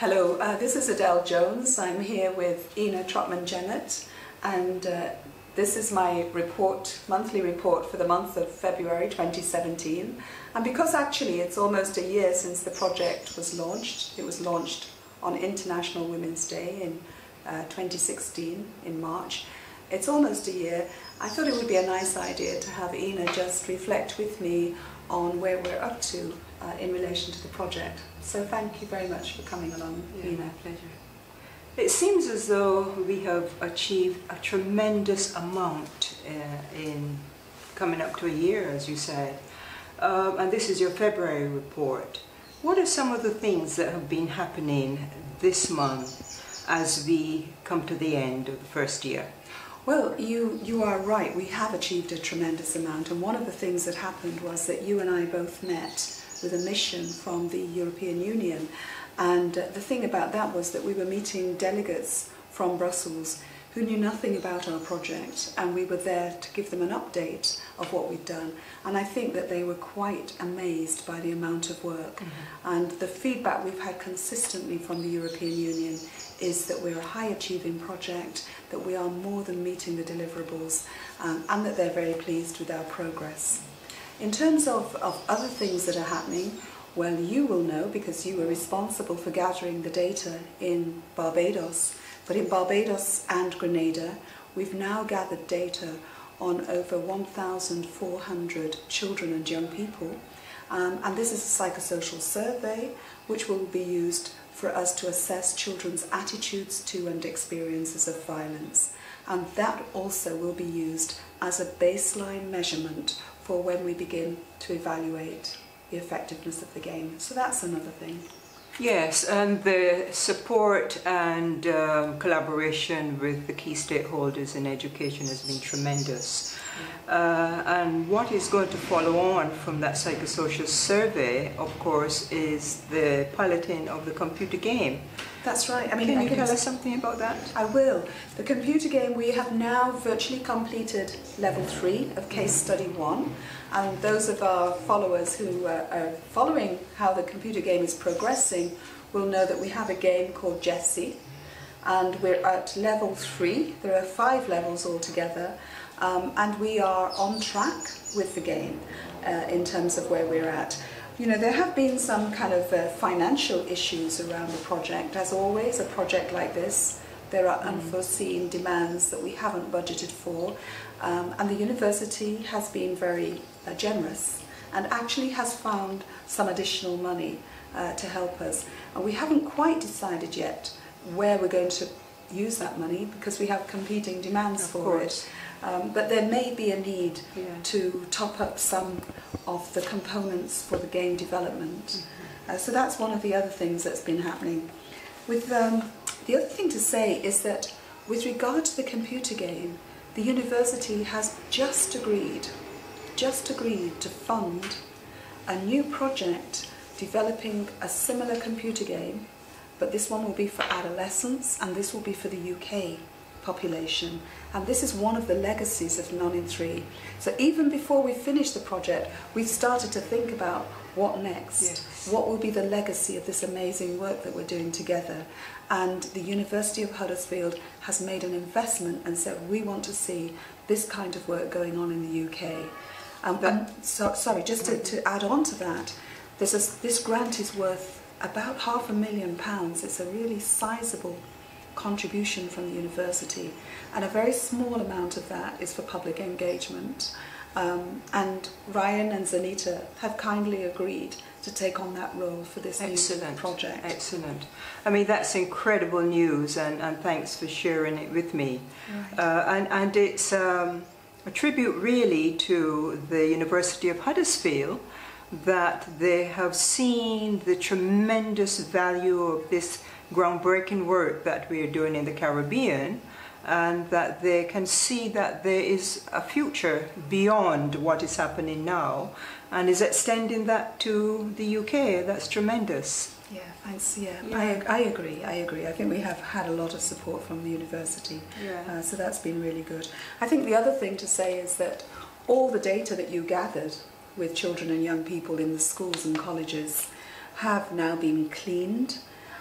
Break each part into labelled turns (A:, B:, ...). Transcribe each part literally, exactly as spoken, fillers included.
A: Hello, uh, this is Adele Jones. I'm here with Ina Trotman-Jennett, and uh, this is my report, monthly report for the month of February twenty seventeen. And because actually it's almost a year since the project was launched, it was launched on International Women's Day in uh, twenty sixteen, in March. It's almost a year. I thought it would be a nice idea to have Ina just reflect with me on where we're up to uh, in relation to the project. So thank you very much for coming along,
B: yeah,
A: Ina.
B: My pleasure. It seems as though we have achieved a tremendous amount uh, in coming up to a year, as you said. Um, and this is your February report. What are some of the things that have been happening this month as we come to the end of the first year?
A: Well, you, you are right. We have achieved a tremendous amount, and one of the things that happened was that you and I both met with a mission from the European Union, and uh, the thing about that was that we were meeting delegates from Brussels who knew nothing about our project, and we were there to give them an update of what we'd done. And I think that they were quite amazed by the amount of work. Mm-hmm. And the feedback we've had consistently from the European Union is that we're a high achieving project, that we are more than meeting the deliverables, um, and that they're very pleased with our progress. In terms of, of other things that are happening, well, you will know because you were responsible for gathering the data in Barbados. But in Barbados and Grenada, we've now gathered data on over one thousand four hundred children and young people. Um, and this is a psychosocial survey which will be used for us to assess children's attitudes to and experiences of violence. And that also will be used as a baseline measurement for when we begin to evaluate the effectiveness of the game. So that's another thing.
B: Yes, and the support and um, collaboration with the key stakeholders in education has been tremendous. Yeah. Uh, and what is going to follow on from that psychosocial survey, of course, is the piloting of the computer game.
A: That's right. I mean,
B: Can
A: I
B: you
A: can
B: tell us something about that?
A: I will. The computer game, we have now virtually completed level three of case study one. And those of our followers who uh, are following how the computer game is progressing will know that we have a game called Jessie, and we're at level three. There are five levels altogether, um, and we are on track with the game uh, in terms of where we're at. You know, there have been some kind of uh, financial issues around the project. As always, a project like this, there are unforeseen demands that we haven't budgeted for, um, and the university has been very uh, generous and actually has found some additional money uh, to help us. And we haven't quite decided yet where we're going to use that money because we have competing demands
B: of
A: for
B: course.
A: it. Um, but there may be a need
B: yeah.
A: to top up some of the components for the game development. Mm-hmm. uh, so that's one of the other things that's been happening. With um, the other thing to say is that with regard to the computer game, the university has just agreed, just agreed to fund a new project developing a similar computer game, but this one will be for adolescents and this will be for the U K population. And this is one of the legacies of None in Three. So even before we finish the project, we've started to think about what next?
B: Yes.
A: What will be the legacy of this amazing work that we're doing together? And the University of Huddersfield has made an investment and said we want to see this kind of work going on in the U K. Um, and so, sorry, just to, to add on to that, there's a, this grant is worth about half a million pounds. It's a really sizable contribution from the university, and a very small amount of that is for public engagement. Um, and Ryan and Zanita have kindly agreed to take on that role for this
B: Excellent.
A: new project.
B: Excellent. I mean, that's incredible news, and, and thanks for sharing it with me.
A: Right.
B: Uh, and, and it's um, a tribute really to the University of Huddersfield that they have seen the tremendous value of this groundbreaking work that we are doing in the Caribbean, and that they can see that there is a future beyond what is happening now and is extending that to the U K. That's tremendous.
A: Yeah, thanks. Yeah,
B: Yeah.
A: I, I agree. I agree. I think we have had a lot of support from the university,
B: Yeah.
A: uh, so that's been really good. I think the other thing to say is that all the data that you gathered with children and young people in the schools and colleges have now been cleaned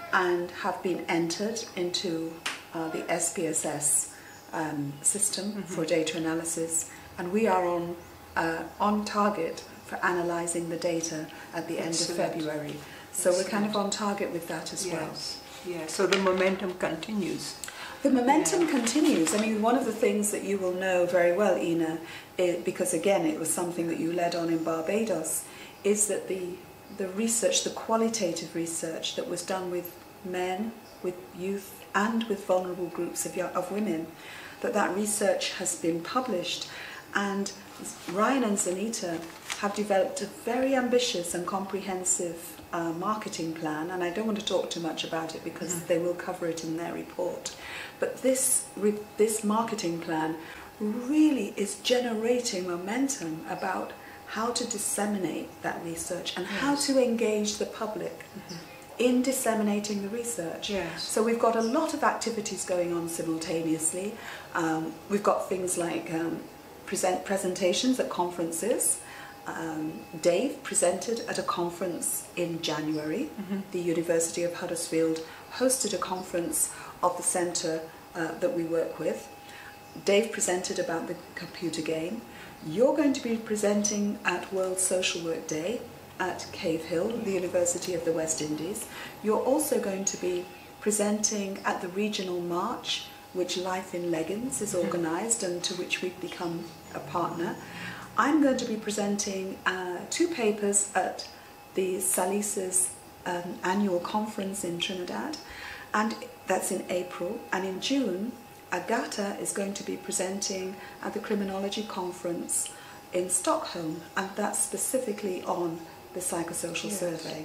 A: and have been entered into uh, the S P S S um, system mm-hmm. for data analysis, and we are on uh, on target for analysing the data at the end Excellent. of February. So Excellent. we're kind of on target with that as
B: yes.
A: well.
B: Yeah. So the momentum continues.
A: The momentum
B: yeah.
A: continues. I mean, one of the things that you will know very well, Ina, it, because again it was something that you led on in Barbados, is that the the research, the qualitative research that was done with men, with youth, and with vulnerable groups of young, of women, that that research has been published, and Ryan and Zanita have developed a very ambitious and comprehensive uh, marketing plan, and I don't want to talk too much about it because mm. they will cover it in their report. But this, re this marketing plan really is generating momentum about how to disseminate that research and yes. how to engage the public mm-hmm. in disseminating the research.
B: Yes.
A: So we've got a lot of activities going on simultaneously. Um, we've got things like um, present presentations at conferences. Um, Dave presented at a conference in January. Mm-hmm. The University of Huddersfield hosted a conference of the centre uh, that we work with. Dave presented about the computer game. You're going to be presenting at World Social Work Day at Cave Hill, the University of the West Indies. You're also going to be presenting at the regional march, which Life in Leggings is organised and to which we've become a partner. I'm going to be presenting uh, two papers at the SALISA's um, annual conference in Trinidad, and that's in April. And in June, Agatha is going to be presenting at the Criminology Conference in Stockholm, and that's specifically on the psychosocial yes. survey.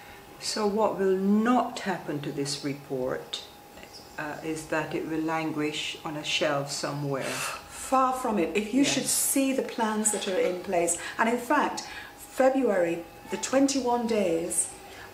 B: So what will not happen to this report uh, is that it will languish on a shelf somewhere.
A: Far from it. If you yes. should see the plans that are in place, and in fact, February, the twenty-one days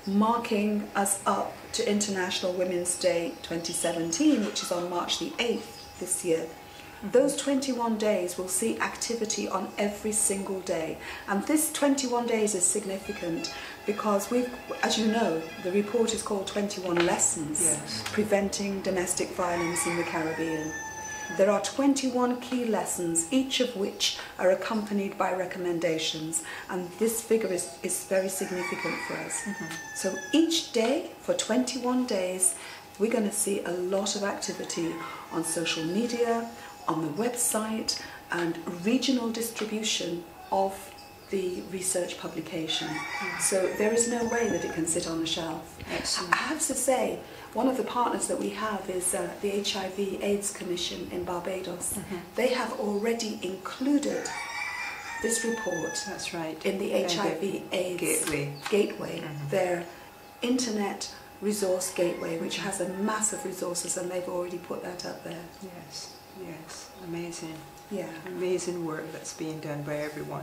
A: marking us up to International Women's Day twenty seventeen, which is on March the eighth this year. Mm-hmm. Those twenty-one days will see activity on every single day. And this twenty-one days is significant because we've, as you know, the report is called twenty-one Lessons
B: yes.
A: Preventing Domestic Violence in the Caribbean. There are twenty-one key lessons, each of which are accompanied by recommendations, and this figure is, is very significant for us. Mm-hmm. So each day, for twenty-one days, we're going to see a lot of activity on social media, on the website, and regional distribution of the research publication. Mm-hmm. So there is no way that it can sit on a shelf.
B: Excellent.
A: I have to say, one of the partners that we have is uh, the H I V AIDS Commission in Barbados. Mm-hmm. They have already included this report
B: That's right.
A: in the H I V AIDS
B: Gateway,
A: gateway
B: mm-hmm.
A: their internet resource gateway, which has a massive resources, and they've already put that up there.
B: Yes, yes, amazing.
A: Yeah.
B: Amazing work that's being done by everyone.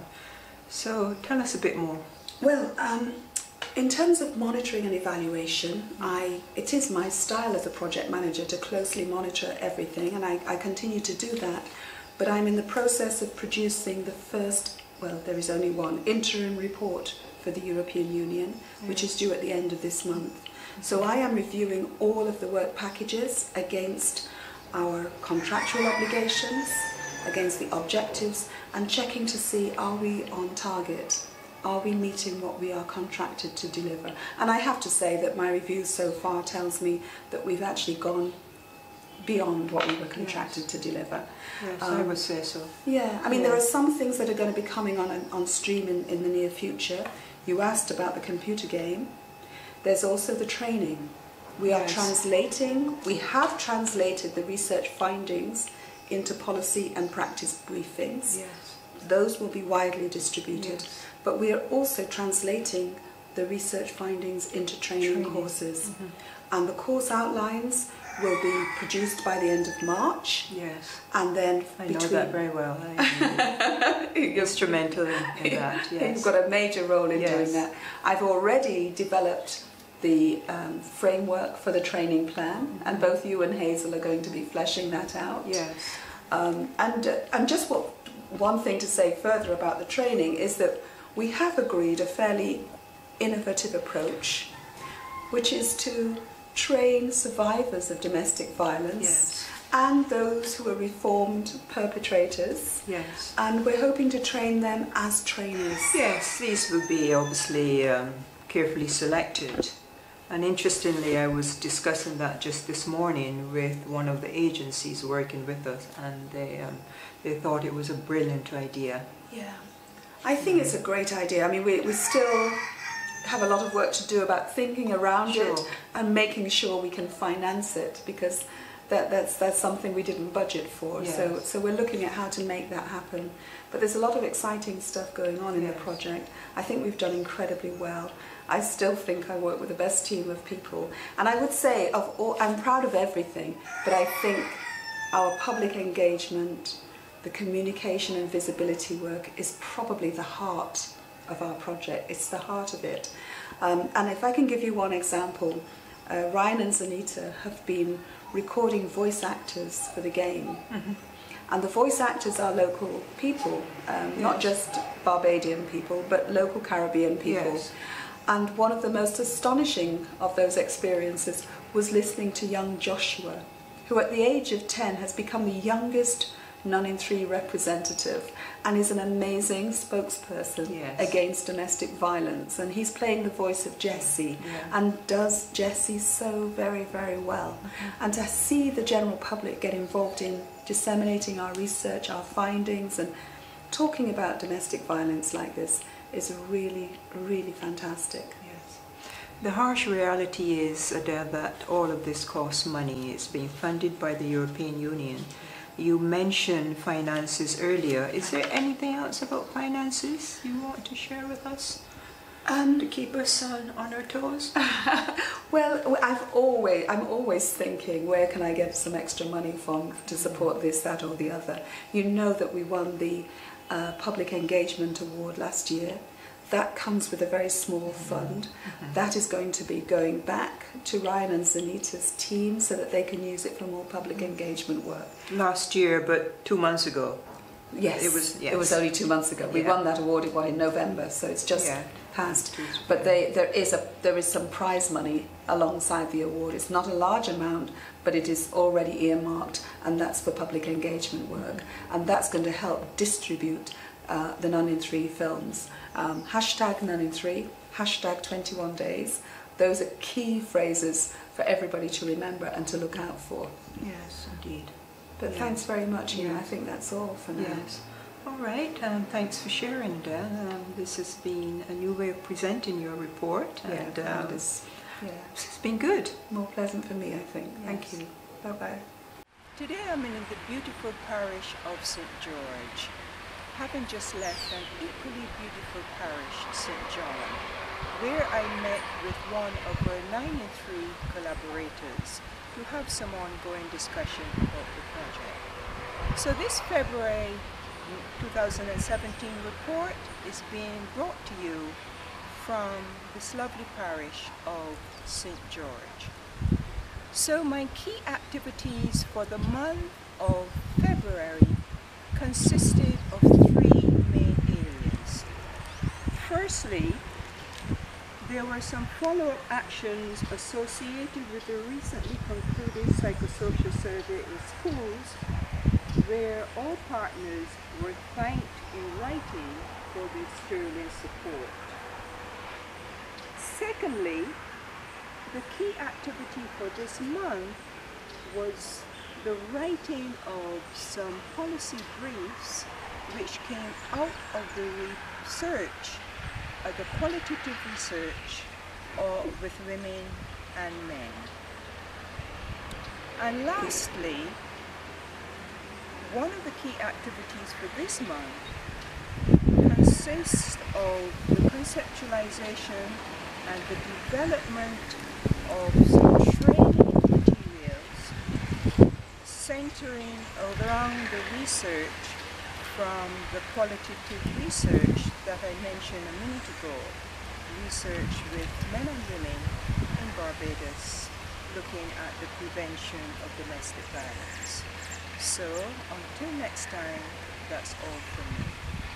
B: So tell us a bit more.
A: Well, um, in terms of monitoring and evaluation, I, it is my style as a project manager to closely monitor everything, and I, I continue to do that. But I'm in the process of producing the first, well, there is only one, interim report for the European Union, mm. which is due at the end of this month. So I am reviewing all of the work packages against our contractual obligations, against the objectives, and checking to see, are we on target? Are we meeting what we are contracted to deliver? And I have to say that my review so far tells me that we've actually gone beyond what we were contracted yes. to deliver.
B: Yes,
A: um,
B: I would say so.
A: Yeah, I mean
B: yeah.
A: there are some things that are going to be coming on, on stream in, in the near future. You asked about the computer game. There's also the training. We are yes. translating, we have translated the research findings into policy and practice briefings.
B: Yes.
A: Those will be widely distributed.
B: Yes.
A: But we are also translating the research findings into training, training. courses. Mm-hmm. And the course outlines will be produced by the end of March.
B: Yes.
A: And then
B: I
A: between...
B: know that very well. You're instrumental in, in that, yes.
A: You've got a major role in
B: yes.
A: doing that. I've already developed the um, framework for the training plan, mm-hmm. and both you and Hazel are going to be fleshing that out.
B: Yes.
A: Um, and, uh, and just what, one thing to say further about the training is that we have agreed a fairly innovative approach, which is to train survivors of domestic violence.
B: Yes.
A: And those who are reformed perpetrators.
B: Yes.
A: And we're hoping to train them as trainers.
B: Yes, these will be obviously um, carefully selected. And interestingly, I was discussing that just this morning with one of the agencies working with us, and they, um, they thought it was a brilliant idea.
A: Yeah, I think it's a great idea. I mean, we, we still have a lot of work to do about thinking around
B: Sure.
A: it and making sure we can finance it, because That, that's, that's something we didn't budget for,
B: Yes.
A: so, so we're looking at how to make that happen. But there's a lot of exciting stuff going on in
B: Yes.
A: the project. I think we've done incredibly well. I still think I work with the best team of people. And I would say, of all, I'm proud of everything, but I think our public engagement, the communication and visibility work is probably the heart of our project. It's the heart of it. Um, and if I can give you one example, uh, Ryan and Zanita have been recording voice actors for the game. Mm-hmm. And the voice actors are local people, um, yes. not just Barbadian people, but local Caribbean people.
B: Yes.
A: And one of the most astonishing of those experiences was listening to young Joshua, who at the age of ten has become the youngest None in Three representative and is an amazing spokesperson
B: yes.
A: against domestic violence. And he's playing the voice of Jesse
B: yeah.
A: and does Jesse so very, very well. Mm-hmm. And to see the general public get involved in disseminating our research, our findings, and talking about domestic violence like this is really, really fantastic.
B: Yes. The harsh reality is, Adele, that all of this costs money. It's being funded by the European Union. You mentioned finances earlier. Is there anything else about finances you want to share with us um, to keep us on, on our toes?
A: Well, I've always, I'm always thinking, where can I get some extra money from to support this, that or the other? You know that we won the uh, Public Engagement Award last year. That comes with a very small fund. Mm-hmm. That is going to be going back to Ryan and Zanita's team so that they can use it for more public engagement work.
B: Last year, but two months ago.
A: Yes,
B: it was, yes.
A: it was only two months ago. We
B: yeah.
A: won that award what, in November, so it's just
B: yeah.
A: passed. But they, there, is a, there is some prize money alongside the award. It's not a large amount, but it is already earmarked, and that's for public engagement work. And that's going to help distribute Uh, the None in Three films. Um, hashtag None in Three, hashtag twenty-one days. Those are key phrases for everybody to remember and to look out for.
B: Yes, indeed.
A: But
B: yes.
A: thanks very much,
B: yes.
A: you know, I think that's all for now.
B: Yes. All right, um, thanks for sharing, Adele. Um, this has been a new way of presenting your report.
A: Yeah,
B: and
A: um,
B: um,
A: it's, yeah.
B: it's been good.
A: More pleasant for me, I think. Yes. Thank you. Bye-bye.
B: Today I'm in the beautiful parish of Saint George, having just left an equally beautiful parish, Saint John, where I met with one of our Nine in Three collaborators to have some ongoing discussion about the project. So this February two thousand seventeen report is being brought to you from this lovely parish of Saint George. So my key activities for the month of February consisted of three main areas. Firstly, there were some follow-up actions associated with the recently concluded psychosocial survey in schools, where all partners were thanked in writing for their sterling support. Secondly, the key activity for this month was the writing of some policy briefs which came out of the research, uh, the qualitative research uh, with women and men. And lastly, one of the key activities for this month consists of the conceptualization and the development of some training materials centering around the research from the qualitative research that I mentioned a minute ago, research with men and women in Barbados looking at the prevention of domestic violence. So until next time, that's all from me.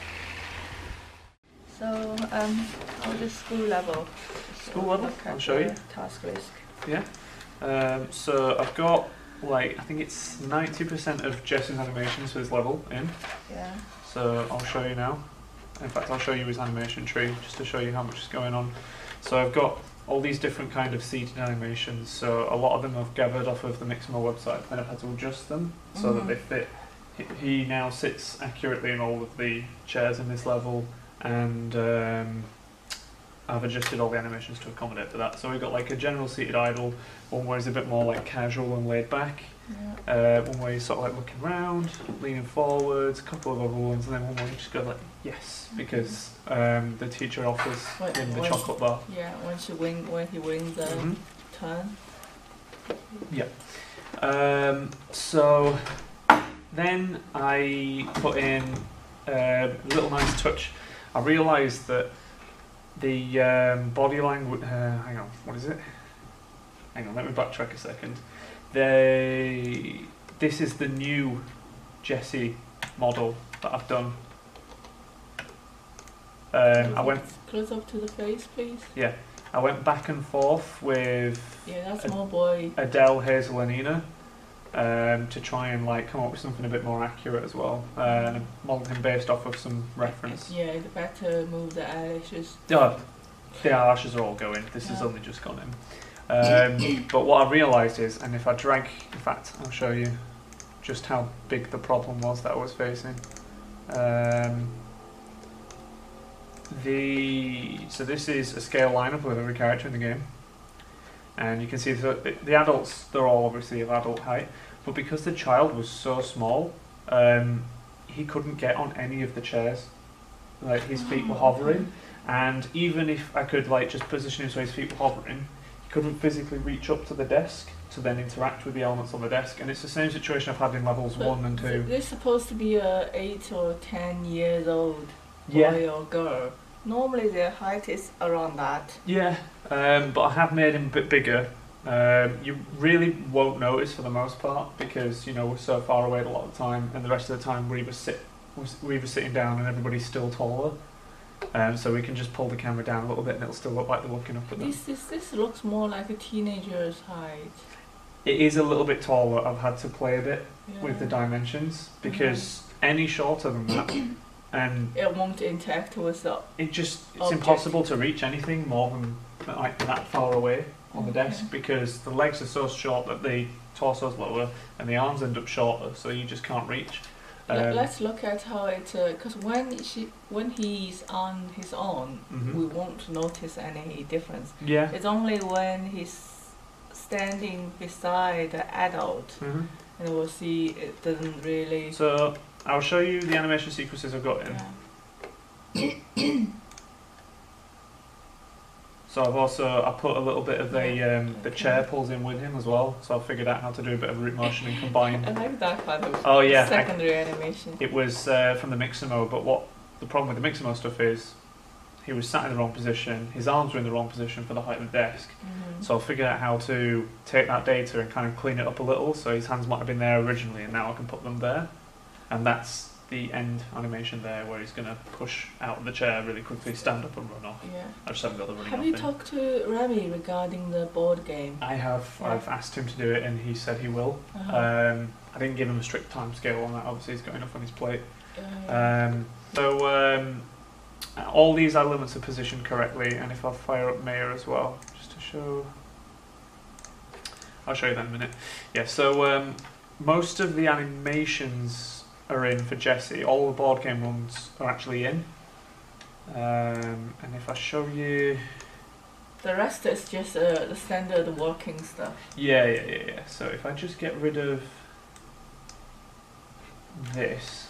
C: So, um, how the school level?
D: School level? I'll show you.
C: Task risk.
D: Yeah.
C: Um, so I've got like I think it's ninety percent of Jesse's animations for this level in.
D: Yeah.
C: So I'll show you now. In fact, I'll show you his animation tree just to show you how much is going on. So I've got all these different kind of seated animations. So a lot of them I've gathered off of the Mixamo website, and I've had to adjust them so
D: Mhm.
C: that they fit. He, he now sits accurately in all of the chairs in this level, and um, I've adjusted all the animations to accommodate for that. So we've got like a general seated idle, one where he's a bit more like casual and laid back,
D: Yeah.
C: uh, one where he's sort of like looking round, leaning forwards, a couple of other ones, and then one where he just goes like yes, because um, the teacher offers
D: When-
C: him the
D: when-
C: chocolate bar.
D: Yeah. When she win, when he wins the
C: Mhm.
D: turn.
C: Um, so then I put in uh, a little nice touch. I realised that the um, body language. Uh, hang on, what is it? Hang on, let me backtrack a second. They. This is the new Jesse model that I've done. Um, I went.
D: Close up to the face, please.
C: I went back and forth with
D: Yeah, that's
C: Uh,
D: more boy.
C: Adele, Hazel, and Nina um, to try and like come up with something a bit more accurate as well. Uh, and I modelled him based off of some reference.
D: Yeah, the better move the eyelashes.
C: Oh, the eyelashes are all going. This has
D: Yeah.
C: only just gone in. Um, but what I realised is, and if I drag, in fact, I'll show you just how big the problem was that I was facing. Um, the so this is a scale lineup of every character in the game. And you can see the, the adults, they're all obviously of adult height, but because the child was so small, um, he couldn't get on any of the chairs. Like his feet were hovering, and even if I could like just position him so his feet were hovering, he couldn't physically reach up to the desk to then interact with the elements on the desk. And it's the same situation I've had in levels
D: But
C: one and two.
D: They're supposed to be a eight or ten years old
C: Yeah,
D: boy or girl. Normally their height is around that.
C: yeah, um, but I have made him a bit bigger. Um, you really won't notice for the most part because you know we're so far away a lot of the time, and the rest of the time we're either sit we're either sitting down and everybody's still taller. Um, so we can just pull the camera down a little bit and it'll still look like they're looking up at them.
D: This, this this looks more like a teenager's height.
C: It is a little bit taller. I've had to play a bit
D: Yeah.
C: with the dimensions because any shorter than that, and
D: It won't interact with the.
C: it just it's
D: Object.
C: impossible to reach anything more than like that far away on the
D: Okay.
C: desk because the legs are so short that the torso's lower and the arms end up shorter, so you just can't reach.
D: Let-
C: Um,
D: Let's look at how it. Because when she when he's on his own,
C: mhm.
D: we won't notice any difference.
C: Yeah.
D: It's only when he's standing beside the adult,
C: Mhm.
D: and we'll see it doesn't really.
C: So I'll show you the animation sequences I've got in.
D: Yeah.
C: So I've also I put a little bit of the
D: Yeah,
C: um, the
D: okay.
C: chair pulls in with him as well. So I figured out how to do a bit of root motion and combine.
D: I like that part of
C: Oh yeah, I-
D: secondary animation.
C: it was uh, from the Mixamo. But what the problem with the Mixamo stuff is, he was sat in the wrong position. His arms were in the wrong position for the height of the desk.
D: Mhm.
C: So I figured out how to take that data and kind of clean it up a little. So his hands might have been there originally, and now I can put them there. And that's the end animation there, where he's going to push out of the chair really quickly, stand up and run off.
D: Yeah.
C: I just haven't got the running
D: Have
C: off
D: you
C: in.
D: talked to Remy regarding the board game?
C: I have.
D: Yeah.
C: I've asked him to do it, and he said he will.
D: Uh-huh.
C: Um, I didn't give him a strict time scale on that. Obviously, he's got enough on his plate.
D: Uh,
C: Um, so um, all these elements are positioned correctly, and if I fire up Maya as well, just to show, I'll show you that in a minute. Yeah. So um, most of the animations are in for Jesse. All the board game ones are actually in. Um, and if I show you,
D: the rest is just uh, the standard working stuff.
C: yeah, yeah, yeah, yeah. So if I just get rid of this.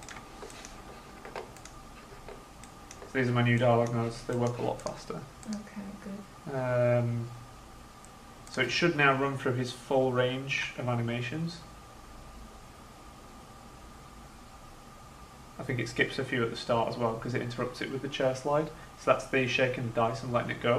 C: So these are my new dialogue nodes. They work a lot faster.
D: Okay, good.
C: Um, so it should now run through his full range of animations. I think it skips a few at the start as well because it interrupts it with the chair slide. So that's the shaking the dice and letting it go.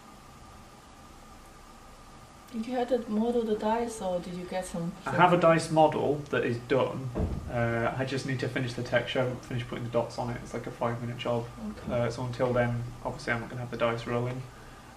D: Did you have to model the dice, or did you get some?
C: I have a dice model that is done. Uh, I just need to finish the texture. I haven't finished putting the dots on it. It's like a five minute job.
D: Okay.
C: Uh, so until then, obviously I'm not going to have the dice rolling.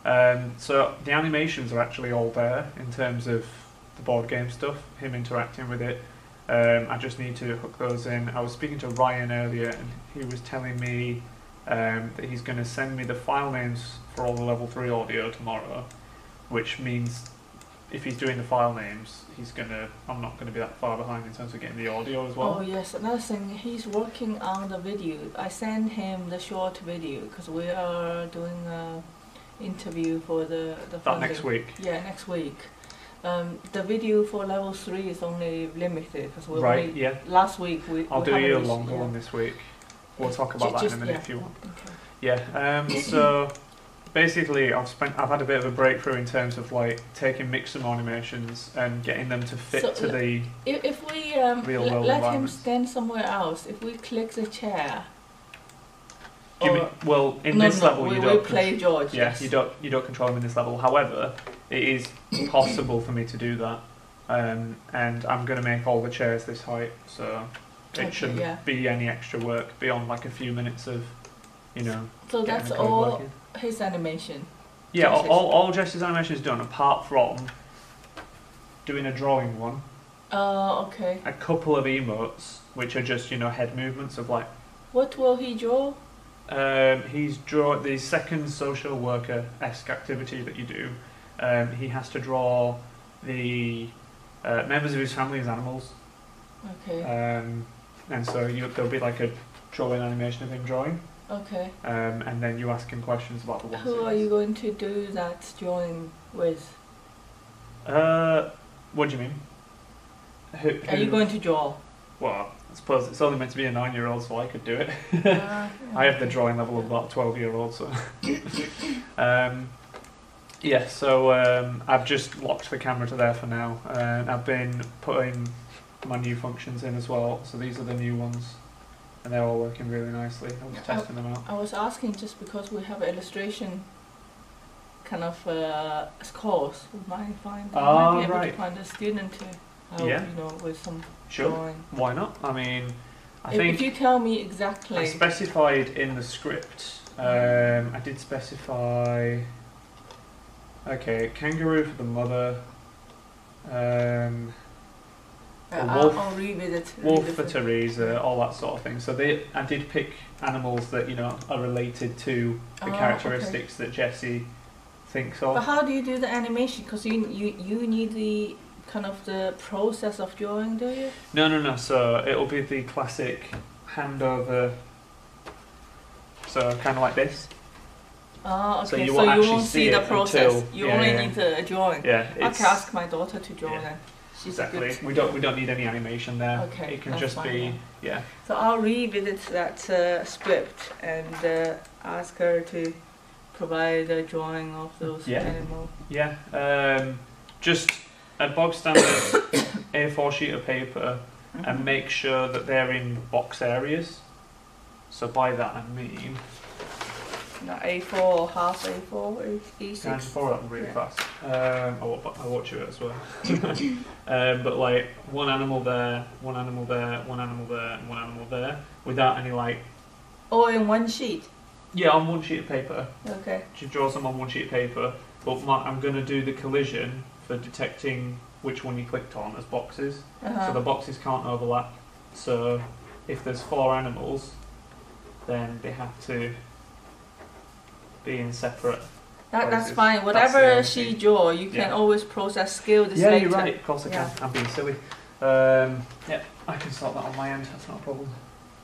C: Um, so the animations are actually all there in terms of the board game stuff, him interacting with it. Um, I just need to hook those in. I was speaking to Ryan earlier and he was telling me um, that he's going to send me the file names for all the level three audio tomorrow, which means if he's doing the file names, he's gonna. I'm not gonna be that far behind in terms of getting the audio as well.
D: Oh yes, another thing, he's working on the video. I sent him the short video because we are doing a interview for the the
C: That
D: funding.
C: next week.
D: Yeah, next week. Um, the video for level three is only limited because we
C: Right.
D: only,
C: Yeah.
D: last week we.
C: I'll
D: we
C: do
D: haven't
C: you a
D: reached-
C: longer
D: yeah.
C: one this week. We'll talk
D: Ju-
C: about that
D: just-
C: in a minute
D: yeah.
C: if you want.
D: Okay.
C: Yeah. Um, so basically, I've spent. I've had a bit of a breakthrough in terms of like taking Mixamo animations and getting them to fit
D: So
C: to
D: le-
C: the.
D: If, if we um,
C: Real
D: le-
C: world
D: let him
C: environments.
D: stand somewhere else, if we click the chair.
C: Give me,
D: or-
C: well, in
D: no,
C: this
D: no,
C: level,
D: we
C: you
D: will
C: don't.
D: play George.
C: Yeah,
D: yes.
C: you don't you don't control them in this level. However, it is possible for me to do that, um, and I'm going to make all the chairs this height, so it
D: Okay,
C: shouldn't
D: yeah.
C: be any extra work beyond like a few minutes of, you know,
D: So
C: getting
D: that's
C: the code
D: all
C: working.
D: his animation.
C: Yeah, all,
D: Jesse's.
C: all, all Jesse's animation is done apart from doing a drawing one,
D: Uh, okay.
C: a couple of emotes which are just you know head movements of like.
D: What will he draw?
C: Um, he's draw the second social worker-esque activity that you do. Um, he has to draw the uh, members of his family as animals,
D: Okay.
C: um, and so you, there'll be like a drawing animation of him drawing,
D: Okay.
C: um, and then you ask him questions about the ones.
D: Who
C: he
D: are
C: has.
D: you going to do that drawing with?
C: Uh, what do you mean? Who,
D: Are you
C: who-
D: going to draw?
C: Well, I suppose it's only meant to be a nine-year-old, so I could do it.
D: Uh,
C: I have the
D: okay.
C: drawing level of about a twelve-year-old, so. um, yeah, so um, I've just locked the camera to there for now, and I've been putting my new functions in as well. So these are the new ones, and they're all working really nicely. I was
D: Yeah,
C: testing them out.
D: I was asking just because we have illustration kind of uh, course. We might find we
C: Ah,
D: might be able
C: right.
D: to find a student to help,
C: Yeah.
D: you know, with some
C: Sure,
D: drawing.
C: why not? I mean, I
D: If,
C: think
D: if you tell me
C: I
D: exactly.
C: specified in the script. Um, I did specify. Okay, kangaroo for the mother. Um,
D: Uh,
C: a
D: I'll,
C: wolf-
D: I'll revisit.
C: Wolf for
D: revisit.
C: Teresa, all that sort of thing. So they, I did pick animals that you know are related to the
D: Ah,
C: characteristics that Jesse thinks
D: But
C: of.
D: how do you do the animation? Because you, you you need the kind of the process of drawing, do you?
C: No, no, no. So it'll be the classic hand over. So kind of like this.
D: Ah, okay.
C: So
D: So
C: you
D: you,
C: won't actually
D: won't
C: see
D: see the
C: it
D: process.
C: until-
D: you
C: yeah,
D: only
C: yeah.
D: need the drawing.
C: Yeah,
D: I
C: it's
D: can ask my daughter to draw
C: yeah.
D: then. She's
C: exactly.
D: good.
C: We don't we don't need any animation there.
D: Okay,
C: It can
D: that's
C: just
D: fine,
C: be
D: yeah.
C: yeah.
D: So I'll revisit that uh, script and uh, ask her to provide a drawing of those
C: Yeah.
D: animals.
C: Yeah, um, just a bog standard A four sheet of paper and make sure that they're in box areas. So by that I mean,
D: No, A four or half A four, A
C: can I
D: six.
C: just borrow that really
D: Yeah.
C: fast? Um, I'll, I'll watch it as well. um, but like one animal there, one animal there, one animal there, and one animal there, without any like,
D: All in one sheet.
C: yeah, on one sheet of paper.
D: Okay.
C: She draws them on one sheet of paper, but my, I'm going to do the collision for detecting which one you clicked on as boxes.
D: Uh-huh.
C: So the boxes can't overlap. So if there's four animals, then they have to be in separate.
D: that, that's
C: places.
D: fine.
C: That's the
D: Whatever
C: only
D: she
C: thing.
D: draw, you can
C: Yeah.
D: always process scale this
C: Yeah,
D: later.
C: you're right. Of course I can.
D: Yeah.
C: I'm being silly. Um, yeah, I can sort that on my end. That's not a problem.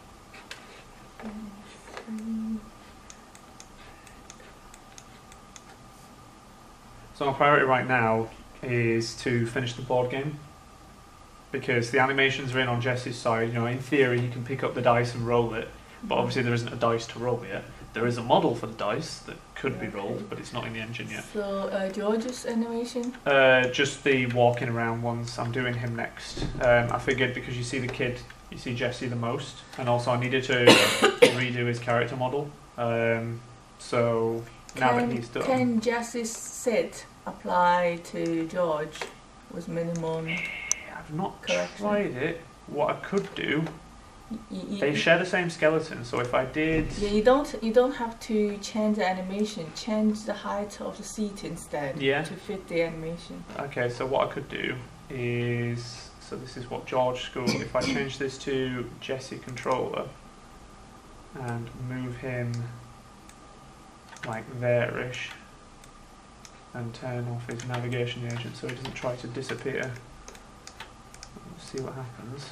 C: So my priority right now is to finish the board game, because the animations are in on Jesse's side. You know, in theory, he can pick up the dice and roll it, but obviously there isn't a dice to roll yet. There is a model for the dice that could be
D: Okay.
C: rolled, but it's not in the engine yet.
D: So uh, George's animation.
C: Uh, just the walking around ones. I'm doing him next. Um, I figured because you see the kid, you see Jesse the most, and also I needed to redo his character model. Um, so now that
D: Can,
C: he's done,
D: can Jesse's sit apply to George with minimum?
C: I've not
D: correction?
C: tried it. What I could do
D: y- y-
C: They share the same skeleton, so if I did...
D: Yeah, you don't you don't have to change the animation. Change the height of the seat instead.
C: Yeah.
D: To fit the animation.
C: Okay, so what I could do is... So this is what George School... If I change this to Jesse Controller and move him like there-ish and turn off his navigation agent so he doesn't try to disappear. Let's see what happens.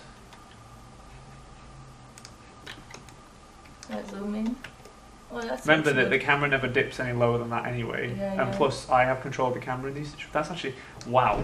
D: Let's zoom in. Oh, that's
C: Remember that
D: good.
C: the camera never dips any lower than that anyway,
D: Yeah,
C: and
D: yeah.
C: plus I have control of the camera in these. That's actually wow.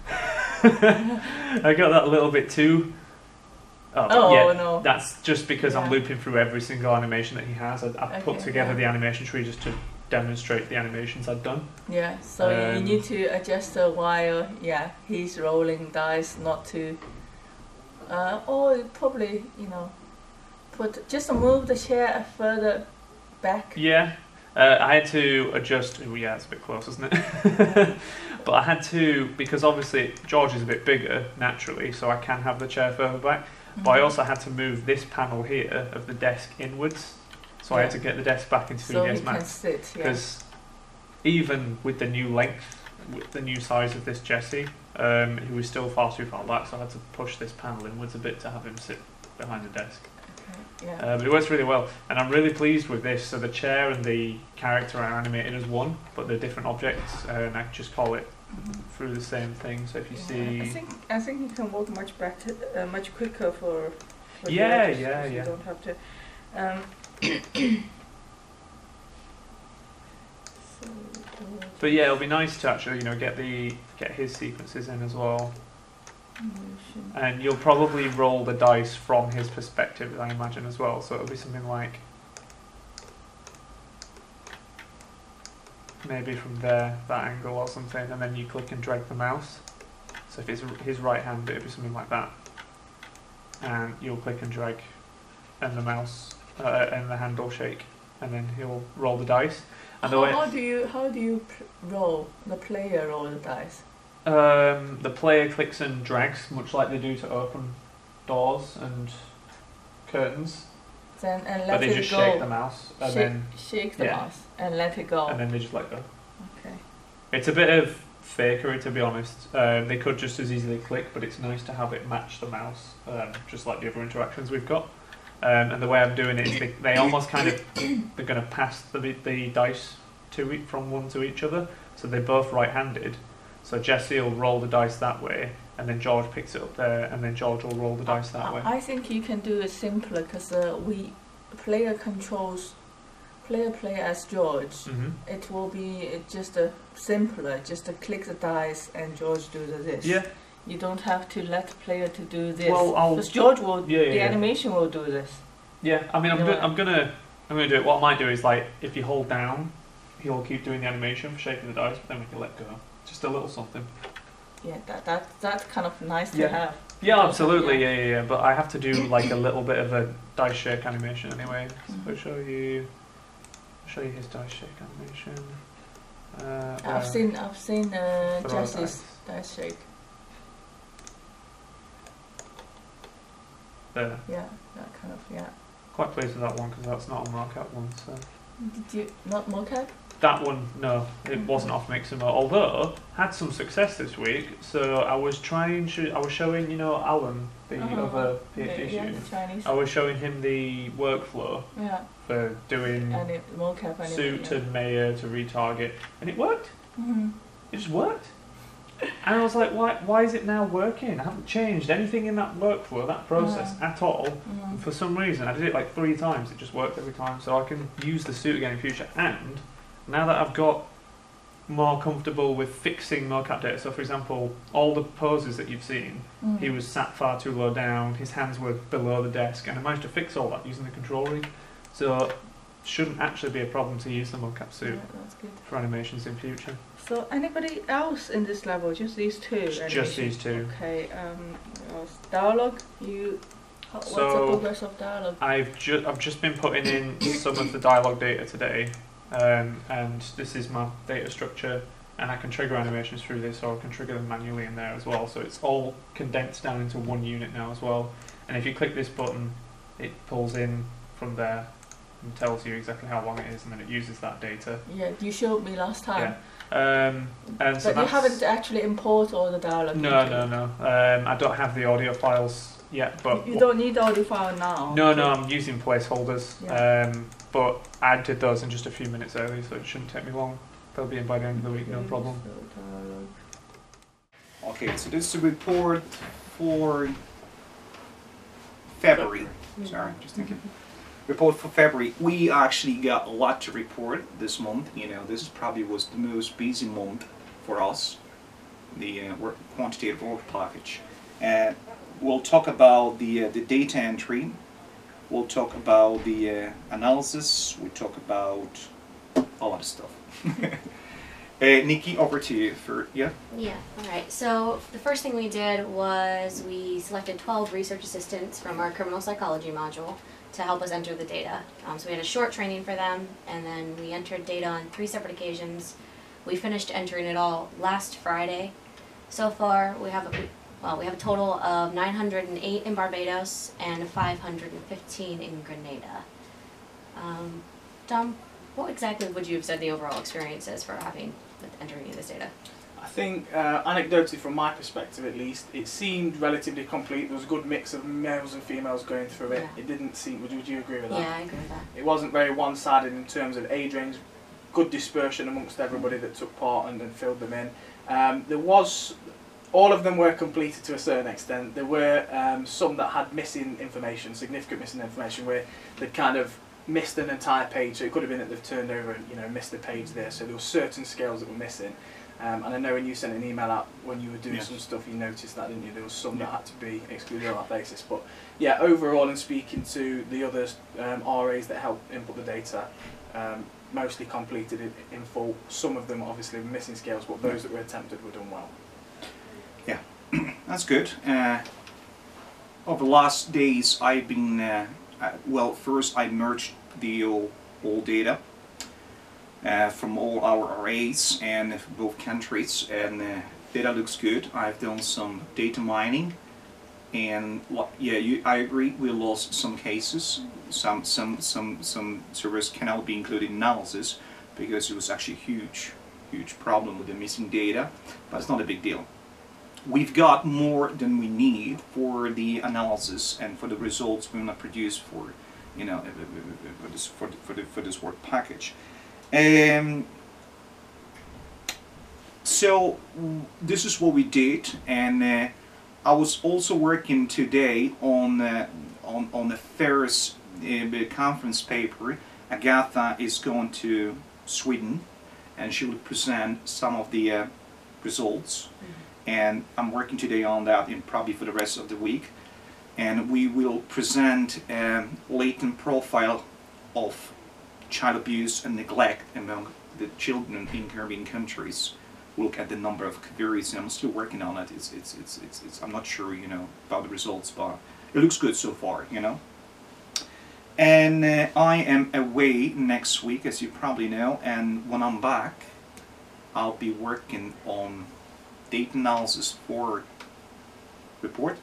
C: I got that a little bit too. Oh,
D: Oh,
C: yeah,
D: no.
C: that's just because I'm
D: Yeah.
C: looping through every single animation that he has. I, I've put
D: Okay,
C: together
D: yeah.
C: the animation tree just to demonstrate the animations I've done.
D: Yeah, so you
C: Um,
D: need to adjust the while, yeah, he's rolling dice, not to, uh, or probably, you know, put, just move the chair further back.
C: Yeah, uh, I had to adjust. Oh, yeah, it's a bit close, isn't it? But I had to, because obviously George is a bit bigger naturally, so I can have the chair further back. But I
D: Mhm.
C: also had to move this panel here of the desk inwards, so I had to get the desk back into
D: So
C: three D
D: he
C: S
D: can
C: Max.
D: sit, yeah.
C: Because even with the new length, with the new size of this Jesse, um, he was still far too far back, so I had to push this panel inwards a bit to have him sit behind the desk.
D: Okay, yeah.
C: Uh, but it works really well, and I'm really pleased with this. So the chair and the character are animated as one, but they're different objects, uh, and I just call it
D: Mhm.
C: through the same thing. So if you
D: Yeah, I
C: see,
D: think I think you can work much better, uh, much quicker for. for the
C: Yeah,
D: others,
C: yeah,
D: if
C: yeah.
D: You don't have to. Um, so, uh,
C: but yeah, it'll be nice to actually, you know, get the get his sequences in as well.
D: motion.
C: And you'll probably roll the dice from his perspective, I imagine, as well. So it'll be something like maybe from there, that angle or something, and then you click and drag the mouse. So if it's r- his right hand, it'll be something like that. And you'll click and drag, and the mouse uh, and the hand will shake, and then he'll roll the dice. And the
D: How,
C: way
D: how do you how do you p- roll the player roll the dice?
C: um, the player clicks and drags, much like they do to open doors and curtains.
D: Then and let
C: But they
D: it
C: just
D: go.
C: shake the mouse, and
D: shake,
C: then
D: shake the
C: yeah.
D: mouse and let it go.
C: and then they just let go.
D: Okay.
C: It's a bit of fakery, to be honest. Um, they could just as easily click, but it's nice to have it match the mouse, um, just like the other interactions we've got. Um, and the way I'm doing it is they, they almost kind of they're going to pass the the dice to e- from one to each other, so they're both right-handed. So Jesse will roll the dice that way, and then George picks it up there, and then George will roll the dice that way.
D: I, I think you can do it simpler because uh, we player controls player play as George.
C: hmm
D: It will be uh, just a simpler, just to click the dice and George do the this.
C: Yeah.
D: You don't have to let the player to do this.
C: Well, I'll
D: Because George will,
C: Yeah, yeah,
D: the
C: yeah.
D: animation will do this.
C: Yeah, I mean, I'm,
D: You
C: go-
D: know
C: I'm gonna, I'm gonna do it. What I might do is like, if you hold down, he'll keep doing the animation for shaking the dice, but then we can let go. Just a little something.
D: Yeah, that that that's kind of nice
C: Yeah.
D: to have.
C: Yeah,
D: Don't-
C: absolutely.
D: yeah.
C: Yeah, yeah, yeah. But I have to do like a little bit of a dice shake animation anyway. So
D: Mhm.
C: I'll show you, I'll show you his dice shake animation. Uh,
D: I've
C: where-
D: seen I've seen uh,
C: throw
D: Jesse's dice shake.
C: There.
D: Yeah, that kind of yeah.
C: Quite pleased with that one because that's not on Markup one. So
D: Did you not mocap?
C: that one, no, it
D: Mhm.
C: wasn't off Mixamo. Although had some success this week. So I was trying to, I was showing, you know, Alan, the
D: Uh-huh.
C: other PhD
D: Yeah, yeah,
C: student.
D: the Chinese.
C: I was showing him the workflow
D: Yeah,
C: for doing
D: and it mocap and
C: suit
D: yeah.
C: and mayor to retarget, and it worked.
D: Mm-hmm.
C: It just worked. And I was like, why, why is it now working? I haven't changed anything in that workflow, that process
D: Yeah.
C: at all.
D: Mm-hmm.
C: And for some reason, I did it like three times. It just worked every time. So I can use the suit again in future. And now that I've got more comfortable with fixing mocap data, so for example, all the poses that you've seen,
D: Mm-hmm.
C: he was sat far too low down, his hands were below the desk, and I managed to fix all that using the control rig. So shouldn't actually be a problem to use the mocap suit
D: Yeah, that's good.
C: for animations in future.
D: So anybody else in this level? Just these two?
C: Just
D: animations?
C: these two.
D: Okay. Um, what else? Dialogue. You. how- What's the
C: So-
D: progress of dialogue?
C: I've just I've just been putting in some of the dialogue data today, um, and this is my data structure, and I can trigger animations through this, or I can trigger them manually in there as well. So it's all condensed down into one unit now as well. And if you click this button, it pulls in from there and tells you exactly how long it is, and then it uses that data.
D: Yeah, you showed me last time.
C: Yeah. Um, and so
D: but you
C: that's-
D: haven't actually import all the dialogue.
C: No,
D: into
C: no,
D: it.
C: no. Um, I don't have the audio files yet, but
D: You don't need audio file now.
C: no, no, I'm using placeholders.
D: Yeah.
C: Um, but I did those in just a few minutes early, so it shouldn't take me long. They'll be in by the end of the week, no problem.
E: Okay, so this is a report for February. Sorry, just thinking. Report for February. We actually got a lot to report this month. You know, this probably was the most busy month for us. The uh, work, quantitative work package. Uh, we'll talk about the uh, the data entry. We'll talk about the uh, analysis. We talk about a lot of stuff. uh, Nikki, over to you for yeah.
F: Yeah, all right. So the first thing we did was we selected twelve research assistants from our criminal psychology module to help us enter the data. Um, so we had a short training for them, and then we entered data on three separate occasions. We finished entering it all last Friday. So far, we have a, well, we have a total of nine hundred eight in Barbados and five hundred fifteen in Grenada. Um, Dom, what exactly would you have said the overall experience is for having with entering this data?
G: I think, uh, anecdotally from my perspective at least, it seemed relatively complete. There was a good mix of males and females going through it.
F: Yeah.
G: It didn't seem, would you, would you agree with that?
F: Yeah, I agree with that.
G: It wasn't very one-sided in terms of age range, good dispersion amongst everybody that took part and, and filled them in. Um, there was, all of them were completed to a certain extent. There were um, some that had missing information, significant missing information, where they'd kind of missed an entire page, so it could have been that they've turned over and, you know, missed a page there, so there were certain scales that were missing. Um, and I know when you sent an email out when you were doing
E: Yes.
G: some stuff, you noticed that, didn't you? There was some
E: Yeah.
G: that had to be excluded on that basis. But yeah, overall, in speaking to the other um, R As that helped input the data, um, mostly completed it in full. Some of them obviously were missing scales, but those that were attempted were done well.
E: Yeah, that's good. Uh, over the last days, I've been, uh, uh, well, first I merged the all, all data uh, from all our R As and both countries, and uh, data looks good. I've done some data mining, and yeah, you, I agree, we lost some cases. Some, some, some, some servers cannot be included in analysis because it was actually a huge, huge problem with the missing data, but it's not a big deal. We've got more than we need for the analysis and for the results we're going to produce for, you know, for this for the, for, the, for this work package. Um, so this is what we did, and uh, I was also working today on uh, on on the Ferris uh, conference paper. Agatha is going to Sweden, and she will present some of the uh, results. Mm-hmm. And I'm working today on that, and probably for the rest of the week. And we will present a latent profile of child abuse and neglect among the children in Caribbean countries. We'll look at the number of queries, and I'm still working on it. It's, it's, it's, it's, it's, I'm not sure, you know, about the results, but it looks good so far, you know. And uh, I am away next week, as you probably know, and when I'm back, I'll be working on data analysis for report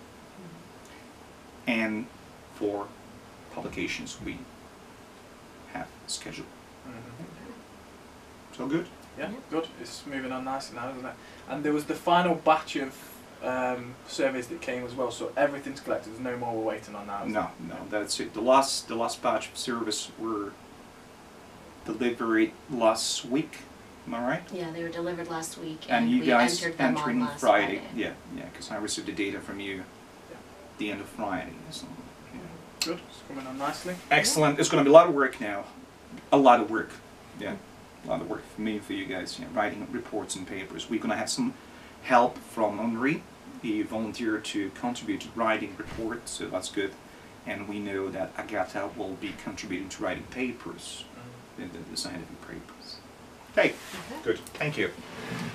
E: and for publications we have scheduled.
G: Mm-hmm.
E: So good?
G: Yeah, good. It's moving on nicely now, isn't it? And there was the final batch of um, surveys that came as well, so everything's collected. There's no more we're waiting on now.
E: No, no, that's it. The last, the last batch of service were delivered last week. Am I right?
F: Yeah, they were delivered last week,
E: And,
F: and,
E: you
F: we
E: guys
F: entered them
E: entering
F: on last
E: Friday.
F: Friday.
E: Yeah, yeah, because I received the data from you
G: Yeah.
E: the end of Friday. So, yeah.
G: Good. It's coming on nicely.
E: Excellent. It's going to be a lot of work now. A lot of work. Yeah, a lot of work for me, for you guys. Yeah, writing reports and papers. We're going to have some help from Henri. He volunteered to contribute to writing reports, so that's good. And we know that Agatha will be contributing to writing papers,
G: Mm.
E: the, the scientific papers. Hey,
F: Okay.
E: good. Thank you.